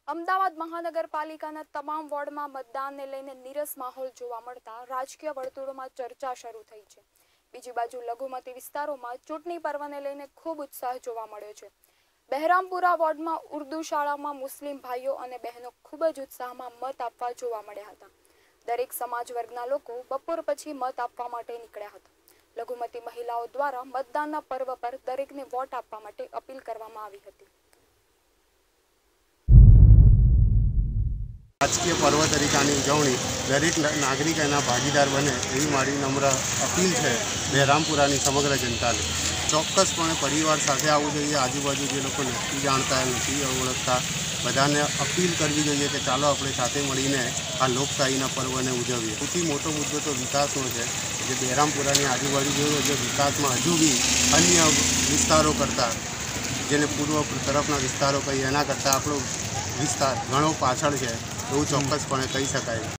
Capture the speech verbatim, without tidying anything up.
અમદાવાદ મહાનગરપાલિકાના તમામ વોર્ડમાં મતદાનને લઈને નીરસ માહોલ જોવા મળતા રાજકીય વર્તુળોમાં ચર્ચા શરૂ થઈ છે। બીજી બાજુ લઘુમતી વિસ્તારોમાં ચૂંટણી પર્વને લઈને ખૂબ ઉત્સાહ જોવા મળ્યો છે। બહેરામપુરા વોર્ડમાં ઉર્દુ શાળામાં મુસ્લિમ ભાઈઓ અને બહેનો ખૂબ જ ઉત્સાહમાં મત આપવા જોવા મળ્યા હતા। દરેક સમાજ વર્ગના લોકો બપોર પછી મત આપવા માટે નીકળ્યા હતા। લઘુમતી મહિલાઓ દ્વારા મતદાનના પર્વ પર દરેકને વોટ આપવા માટે અપીલ કરવામાં આવી હતી। રાજકીય પર્વ તરીકેની ઉજવણી દરેક નાગરિક એના ભાગીદાર બને એવી મારી નમ્ર અપીલ છે બહેરામપુરાની સમગ્ર જનતાને। ચોક્કસપણે પરિવાર સાથે આવવું જોઈએ। આજુબાજુ જે લોકો નથી જાણતા નથી ઓળખતા બધાને અપીલ કરવી જોઈએ કે ચાલો આપણે સાથે મળીને આ લોકશાહીના પર્વને ઉજવીએ। સૌથી મોટો મુદ્દો તો વિકાસનો છે। જે બહેરામપુરાની આજુબાજુ જોયો જે વિકાસમાં હજુ બી અન્ય વિસ્તારો કરતાં જેને પૂર્વ તરફના વિસ્તારો કહીએ એના કરતાં આપણો વિસ્તાર ઘણો પાછળ છે એવું ચોક્કસપણે કહી શકાય।